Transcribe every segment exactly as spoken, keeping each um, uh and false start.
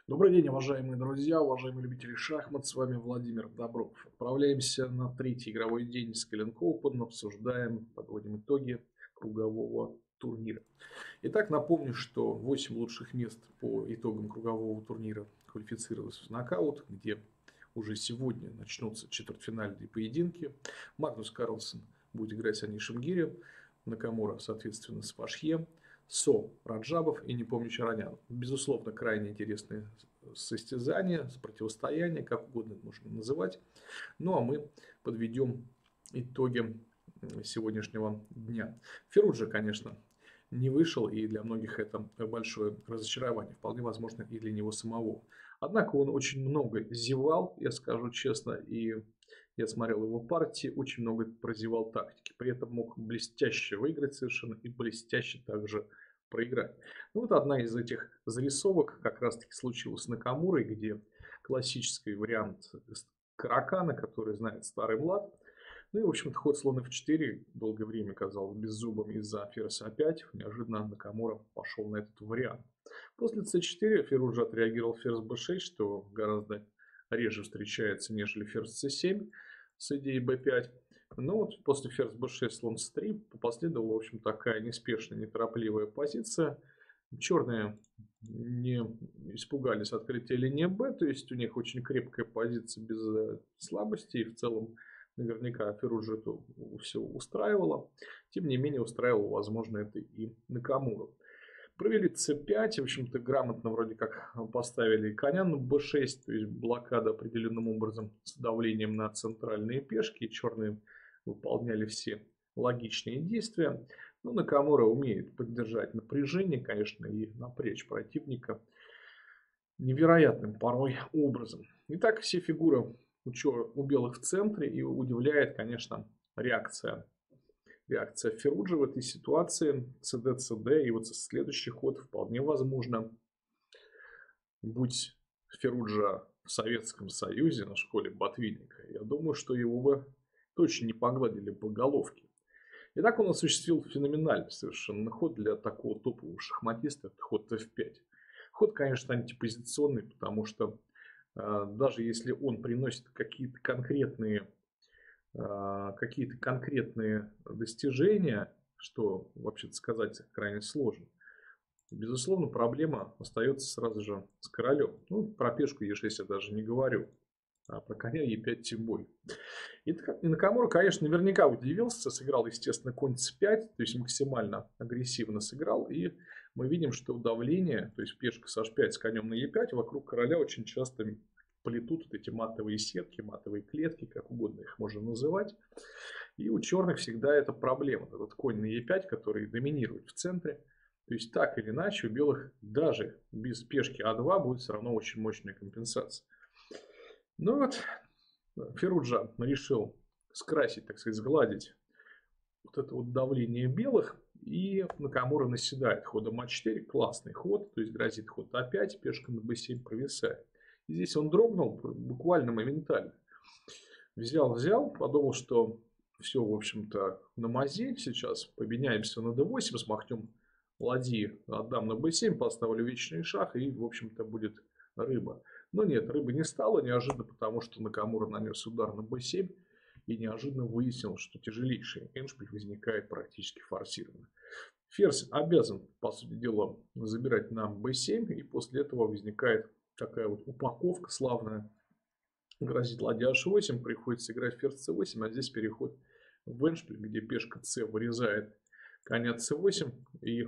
Добрый день, уважаемые друзья, уважаемые любители шахмат, с вами Владимир Добров. Отправляемся на третий игровой день Skilling Open, обсуждаем, подводим итоги кругового турнира. Итак, напомню, что восемь лучших мест по итогам кругового турнира квалифицировалось в нокаут, где уже сегодня начнутся четвертьфинальные поединки. Магнус Карлсон будет играть с Анишем Гири, Накамура, соответственно, с Пашье, Со Раджабов и не помню Чаранян. Безусловно, крайне интересные состязания, противостояния, как угодно это можно называть. Ну а мы подведем итоги сегодняшнего дня. Ферруджа, конечно, не вышел, и для многих это большое разочарование, вполне возможно и для него самого. Однако он очень много зевал, я скажу честно, и я смотрел его партии, очень много прозевал тактики. При этом мог блестяще выиграть совершенно и блестяще также проиграть. Ну, вот одна из этих зарисовок как раз-таки случилась с Накамурой, где классический вариант Каракана, который знает старый млад. Ну и, в общем-то, ход слон эф четыре долгое время казался беззубым из-за ферзь а пять. Неожиданно Накамура пошел на этот вариант. После цэ четыре Ферруджа отреагировал ферзь бэ шесть, что гораздо реже встречается, нежели ферзь цэ семь с идеей бэ пять. Но вот после ферзь бэ шесть, слон цэ три последовала, в общем, такая неспешная, неторопливая позиция. Черные не испугались открытия линии Б, то есть у них очень крепкая позиция без слабостей. В целом, наверняка Ферруджа это все устраивало. Тем не менее, устраивало, возможно, это и Накамуру. Провели цэ пять, в общем-то, грамотно вроде как поставили коня на бэ шесть, то есть блокада определенным образом с давлением на центральные пешки. Черные выполняли все логичные действия. Но Накамура умеет поддержать напряжение, конечно, и напрячь противника невероятным порой образом. Итак, все фигуры у, чер... у белых в центре, и удивляет, конечно, реакция. Реакция Ферруджа в этой ситуации, цэ-дэ, цэ-дэ, и вот следующий ход вполне возможно. Будь Ферруджа в Советском Союзе на школе Ботвинника, я думаю, что его бы точно не погладили по головке. Итак, он осуществил феноменальный совершенно ход для такого топового шахматиста, это ход эф пять. Ход, конечно, антипозиционный, потому что э, даже если он приносит какие-то конкретные, э, какие-то конкретные достижения, что, вообще-то сказать, крайне сложно, безусловно, проблема остается сразу же с королем. Ну, про пешку е шесть я даже не говорю, а про коня е пять тем более. И Накамура, конечно, наверняка удивился, сыграл, естественно, конь цэ пять, то есть максимально агрессивно сыграл. И мы видим, что давление, то есть пешка с аш пять с конем на е пять, вокруг короля очень часто плетут вот эти матовые сетки, матовые клетки, как угодно их можно называть. И у черных всегда это проблема. Этот конь на е пять, который доминирует в центре. То есть так или иначе у белых даже без пешки а два будет все равно очень мощная компенсация. Ну вот, Ферруджа решил скрасить, так сказать, сгладить вот это вот давление белых. И Накамура наседает ходом а четыре. Классный ход, то есть грозит ход а пять, пешка на бэ семь провисает. И здесь он дрогнул буквально моментально. Взял-взял, подумал, что все, в общем-то, на мази. Сейчас поменяемся на дэ восемь, смахнем ладьи, отдам на бэ семь, поставлю вечный шах, и, в общем-то, будет рыба. Но нет, рыбы не стало, неожиданно, потому что Накамура нанес удар на бэ семь, и неожиданно выяснил, что тяжелейший эндшпиль возникает практически форсированно. Ферзь обязан, по сути дела, забирать на бэ семь, и после этого возникает такая вот упаковка славная. Грозит ладья аш восемь, приходится играть ферзь цэ восемь, а здесь переход в эндшпиль, где пешка С вырезает коня цэ восемь, и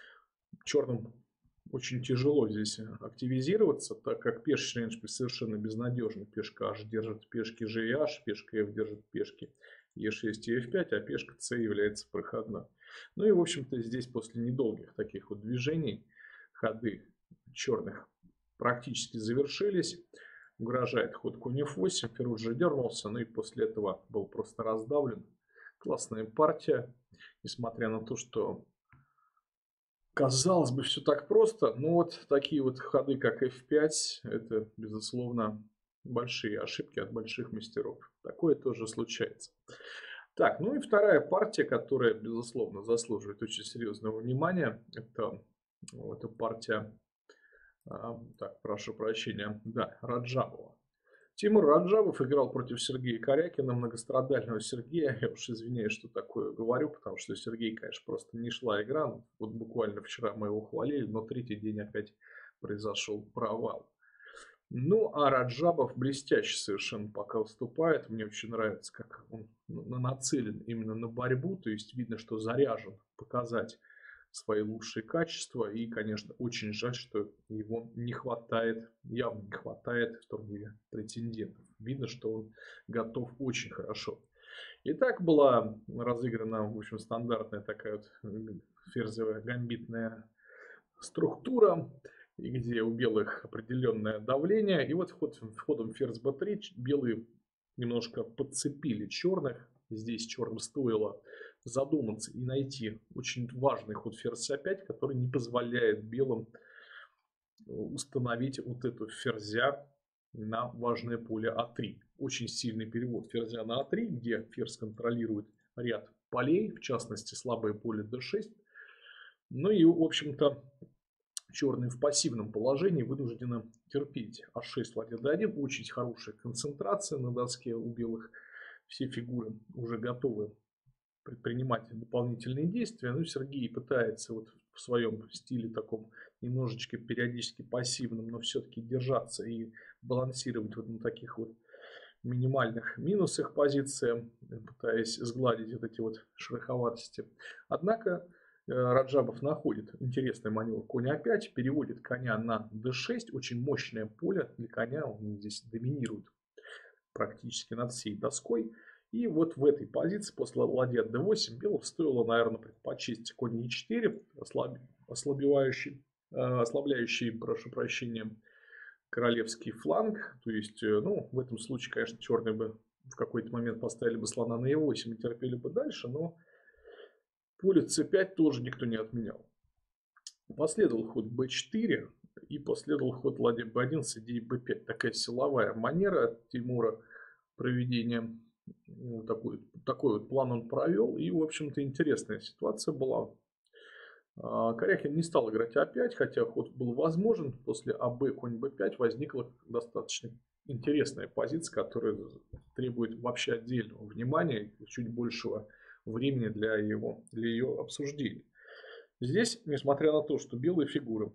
черным очень тяжело здесь активизироваться, так как пешечный эндшпиль совершенно безнадежный. Пешка H держит пешки G и H, пешка F держит пешки е шесть и эф пять, а пешка С является проходной. Ну и, в общем-то, здесь после недолгих таких вот движений ходы черных практически завершились. Угрожает ход конь эф восемь, Ферруджа дернулся, ну и после этого был просто раздавлен. Классная партия, несмотря на то, что казалось бы, все так просто, но вот такие вот ходы, как эф пять, это, безусловно, большие ошибки от больших мастеров. Такое тоже случается. Так, ну и вторая партия, которая, безусловно, заслуживает очень серьезного внимания, это, это партия А, так, прошу прощения. Да, Раджабова. Тимур Раджабов играл против Сергея Корякина, многострадального Сергея. Я уж извиняюсь, что такое говорю, потому что Сергей, конечно, просто не шла игра. Вот буквально вчера мы его хвалили, но третий день опять произошел провал. Ну, а Раджабов блестяще совершенно пока выступает. Мне очень нравится, как он нацелен именно на борьбу. То есть видно, что заряжен показать свои лучшие качества. И, конечно, очень жаль, что его не хватает, явно не хватает в турнире претендентов. Видно, что он готов очень хорошо. Итак, была разыграна, в общем, стандартная такая вот ферзевая гамбитная структура, и где у белых определенное давление. И вот ход, ходом ферзь бэ три белые немножко подцепили черных. Здесь черным стоило задуматься и найти очень важный ход ферзь а пять, который не позволяет белым установить вот эту ферзя на важное поле а три. Очень сильный перевод ферзя на а три, где ферзь контролирует ряд полей, в частности слабое поле дэ шесть. Ну и, в общем-то, черные в пассивном положении вынуждены терпеть а шесть, ладья дэ один. Очень хорошая концентрация на доске у белых. Все фигуры уже готовы предпринимать дополнительные действия. Ну, Сергей пытается вот в своем стиле таком немножечко периодически пассивном, но все-таки держаться и балансировать вот на таких вот минимальных минусах позиции, пытаясь сгладить вот эти вот шероховатости. Однако Раджабов находит интересный маневр конь а пять, переводит коня на дэ шесть, очень мощное поле для коня, он здесь доминирует практически над всей доской. И вот в этой позиции после ладья дэ восемь белым стоило, наверное, предпочесть конь е четыре, ослаб... ослабевающий, э, ослабляющий, прошу прощения, королевский фланг. То есть, ну, в этом случае, конечно, черные бы в какой-то момент поставили бы слона на е восемь и терпели бы дальше, но поле цэ пять тоже никто не отменял. Последовал ход бэ четыре и последовал ход ладья бэ один с идеей бэ пять. Такая силовая манера Тимура проведения. Ну, такой, такой вот план он провел. И, в общем-то, интересная ситуация была. Корякин не стал играть а пять, хотя ход был возможен. После АБ конь бэ пять возникла достаточно интересная позиция, которая требует вообще отдельного внимания и чуть большего времени для, его, для ее обсуждения. Здесь, несмотря на то, что белые фигуры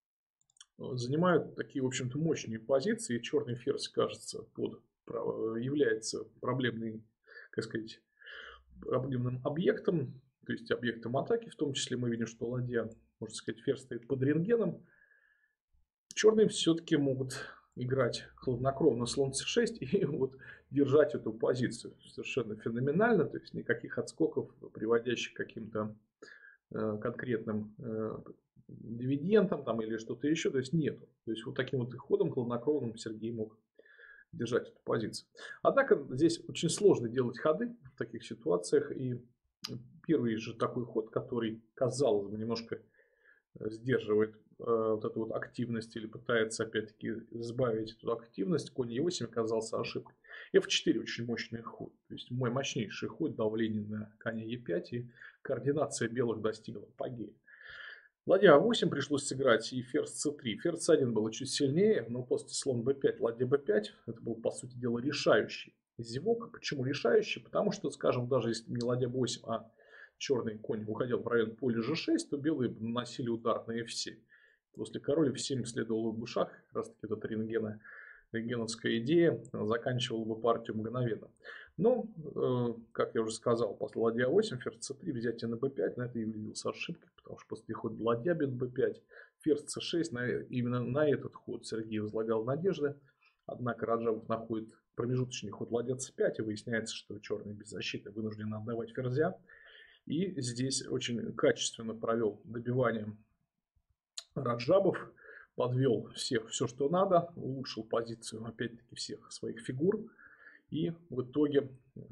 занимают такие, в общем-то, мощные позиции, черный ферзь, кажется, под, является проблемной, как сказать, проблемным объектом, то есть объектом атаки, в том числе мы видим, что ладья, можно сказать, ферзь стоит под рентгеном. Черные все-таки могут играть хладнокровно слон цэ шесть и вот держать эту позицию совершенно феноменально, то есть никаких отскоков, приводящих к каким-то э, конкретным э, дивидендам там, или что-то еще, то есть нету. То есть вот таким вот ходом хладнокровным Сергей мог держать эту позицию. Однако здесь очень сложно делать ходы в таких ситуациях, и первый же такой ход, который, казалось бы, немножко сдерживает э, вот эту вот активность или пытается опять-таки сбавить эту активность, конь е восемь оказался ошибкой. эф четыре очень мощный ход, то есть мой мощнейший ход, давление на коня е пять, и координация белых достигла апогея. Ладья а восемь пришлось сыграть и ферзь цэ три. Ферзь цэ один был чуть сильнее, но после слон бэ пять, ладья бэ пять, это был, по сути дела, решающий зевок. Почему решающий? Потому что, скажем, даже если не ладья бэ восемь, а черный конь уходил в район поля же шесть, то белые наносили удар на эф семь. После короля эф семь следовало бы шаг, как раз таки эта рентгена, рентгеновская идея заканчивала бы партию мгновенно. Но, э, как я уже сказал, после ладья а восемь, ферзь цэ три, взятие на бэ пять, на это явилось ошибкой, потому что после хода ладья бьет бэ пять, ферзь цэ шесть, на, именно на этот ход Сергей возлагал надежды. Однако Раджабов находит промежуточный ход ладья цэ пять, и выясняется, что черный без защиты вынужден отдавать ферзя. И здесь очень качественно провел добивание Раджабов, подвел всех все, что надо, улучшил позицию, опять-таки, всех своих фигур. И в итоге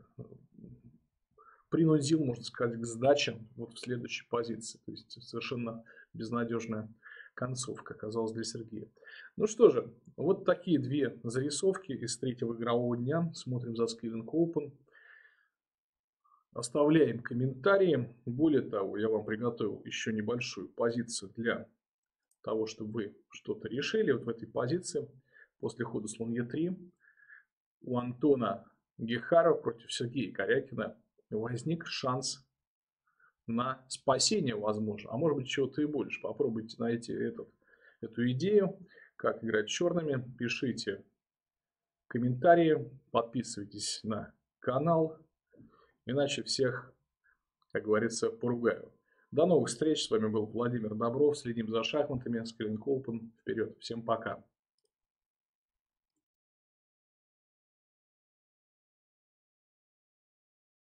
принудил, можно сказать, к сдаче вот в следующей позиции. То есть совершенно безнадежная концовка оказалась для Сергея. Ну что же, вот такие две зарисовки из третьего игрового дня. Смотрим за Skilling Open. Оставляем комментарии. Более того, я вам приготовил еще небольшую позицию для того, чтобы вы что-то решили вот в этой позиции после хода слон е три, у Антона Гехарова против Сергея Корякина возник шанс на спасение, возможно, а может быть чего-то и больше. Попробуйте найти этот, эту идею, как играть черными, пишите комментарии, подписывайтесь на канал, иначе всех, как говорится, поругаю. До новых встреч, с вами был Владимир Добров, следим за шахматами, Skillink Open, вперед, всем пока.